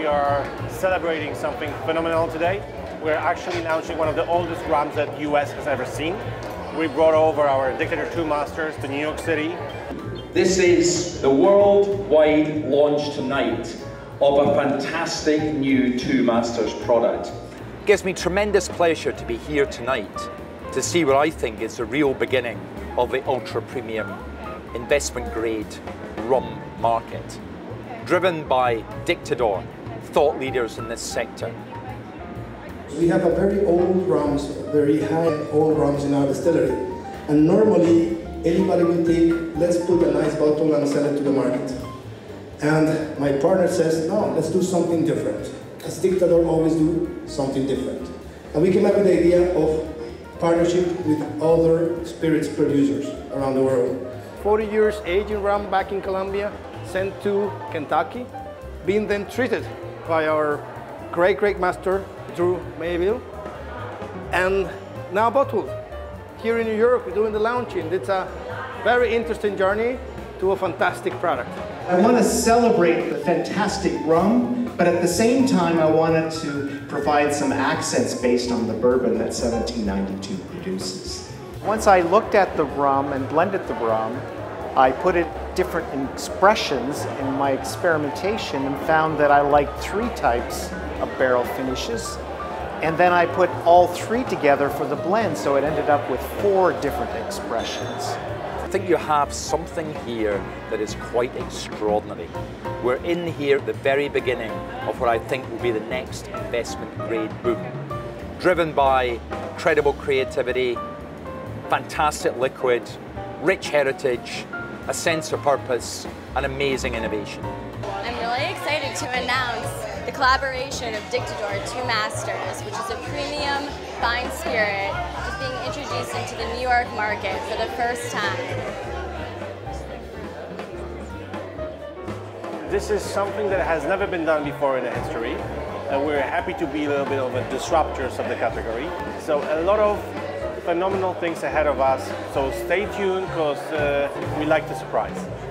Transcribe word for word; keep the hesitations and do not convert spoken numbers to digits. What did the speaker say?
are celebrating something phenomenal today. We're actually launching one of the oldest rums that the U S has ever seen. We brought over our Dictator two Masters to New York City. This is the worldwide launch tonight of a fantastic new two Masters product. It gives me tremendous pleasure to be here tonight to see what I think is the real beginning of the ultra-premium investment-grade rum market, driven by Dictador, thought leaders in this sector. We have a very old rums, very high old rums in our distillery, and normally anybody would think, let's put a nice bottle and sell it to the market. And my partner says, no, let's do something different. As Dictador always do something different. And we came up with the idea of partnership with other spirits producers around the world. forty years aging rum back in Colombia, sent to Kentucky, being then treated by our great, great master, Drew Mayville, and now bottled. Here in New York, we're doing the launching. It's a very interesting journey to a fantastic product. I want to celebrate the fantastic rum, but at the same time, I wanted to provide some accents based on the bourbon that seventeen ninety-two produces. Once I looked at the rum and blended the rum, I put it different expressions in my experimentation and found that I liked three types of barrel finishes. And then I put all three together for the blend, so it ended up with four different expressions. I think you have something here that is quite extraordinary. We're in here at the very beginning of what I think will be the next investment grade boom, driven by incredible creativity, fantastic liquid, rich heritage, a sense of purpose, and amazing innovation. I'm really excited to announce the collaboration of Dictador two Masters, which is a premium fine spirit just being introduced into the New York market for the first time. This is something that has never been done before in the history, and we're happy to be a little bit of a disruptors of the category. So a lot of phenomenal things ahead of us, so stay tuned because uh, we like to surprise.